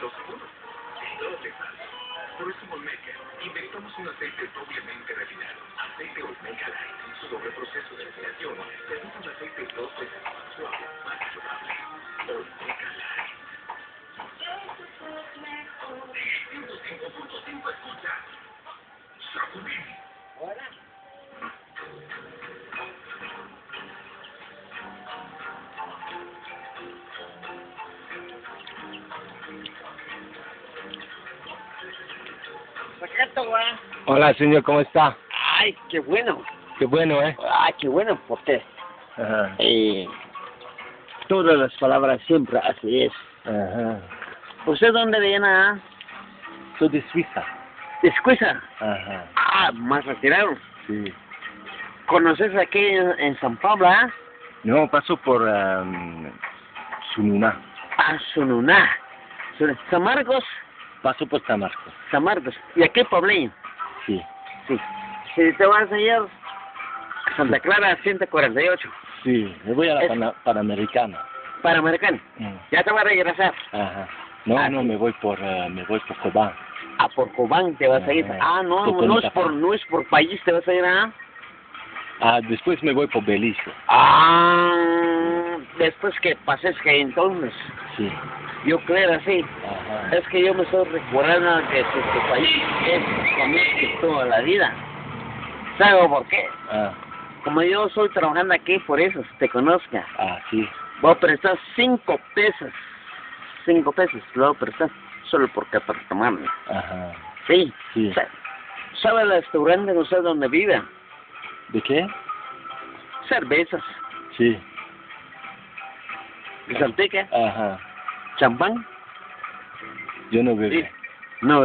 lo seguro. Y todo te sale. Por eso en Olmeca inventamos un aceite doblemente refinado. Aceite Olmeca Light. Su doble proceso de refinación permite un aceite 2 veces más suave, más saludable. Olmeca Light. 105.5 escucha. Sacudir. Hola. Hola, señor, ¿cómo está? Ay, qué bueno. Qué bueno, ¿eh? Ay, qué bueno, porque Ajá. todas las palabras siempre así es. Ajá. ¿Usted dónde viene? Soy de Suiza. ¿De Suiza? Ajá. Ah, más retirado. Sí. ¿Conoces aquí en San Pablo, No, paso por Sununa. Ah, Sununá. San Marcos. Paso por San Marcos. San Marcos. ¿Y aquí Pablín? Sí. Sí. Si te vas a ir a Santa Clara 148. Sí, me voy a la Panamericana. Panamericana. Ya te vas a regresar. Ajá. No, no, sí. me voy por Cobán. Ah, por Cobán te vas a ir. Ah, no, no es por país te vas a ir, Después me voy por Belice. Después que pases que entonces. Sí. Yo creo así. Ajá. Es que yo me estoy recordando que tu país es conmigo toda la vida. ¿Sabes por qué? Como yo estoy trabajando aquí, por eso te conozca. Sí. Voy a prestar 5 pesos. 5 pesos, lo voy a prestar. Solo porque para tomarme. Ajá. Sí. Sí. ¿Sabe el restaurante no sé dónde vive? ¿De qué? Cervezas. Sí. Salteca. Ajá. Champán. Yo no bebo. Sí. No,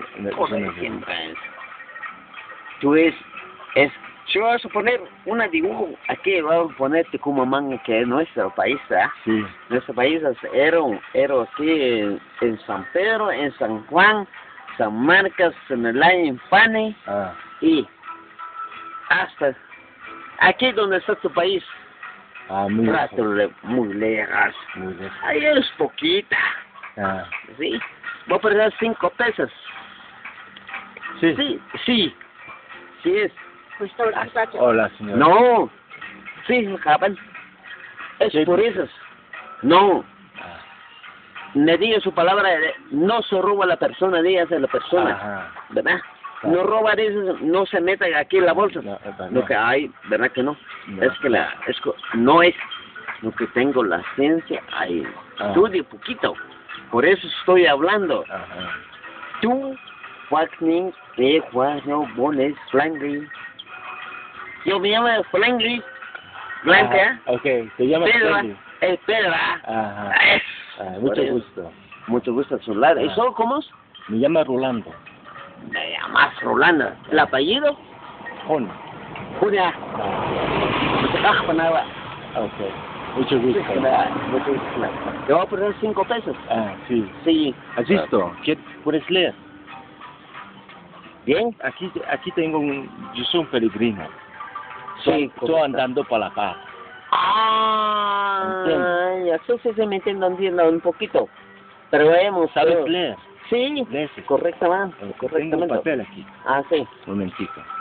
tú es, si vas a poner una dibujo, aquí vamos a poner Tucumán, que es nuestro país, Sí. Nuestro país era aquí en San Pedro, en San Juan, San Marcos, en el año en Pane, y hasta aquí donde está tu país. Muy lejos. Muy lejos. Muy lejos. Ahí es poquita. ¿Sí? Voy a perder 5 pesos. Sí. Sí, sí. Sí es. Hola, señor. No. Sí, joven. Es ¿Qué por dices? eso. No. Me diga su palabra, no se roba la persona, dígase la persona. Ajá. ¿Verdad? No roba eso, no se meta aquí en la bolsa. No. Lo que hay, ¿verdad que no? No. Es que no es lo que tengo la ciencia, hay estudio poquito. Por eso estoy hablando. Ajá. Tú, Joaquín, Juan, Bones, Flangri. Yo me llamo Flangri. Blanca. Ok, te llamas Flangri. Pedro. Ajá. Mucho gusto. Mucho gusto, su lado. ¿Y solo cómo es? Me llama Rolando. Me llamas Rolando. ¿El apellido? Juan. Julia. Ok. Mucho gusto. Mucho gusto. Te voy a poner 5 pesos. Sí. Sí. ¿Has visto? ¿Puedes leer? ¿Bien? Aquí tengo yo soy un peregrino. Sí. Estoy andando por la paz. Ya sí me entiendo un poquito. Pero hemos ¿Sabes leer? Sí, ¿Lees? correctamente. Tengo un papel aquí. Sí. Un momentico.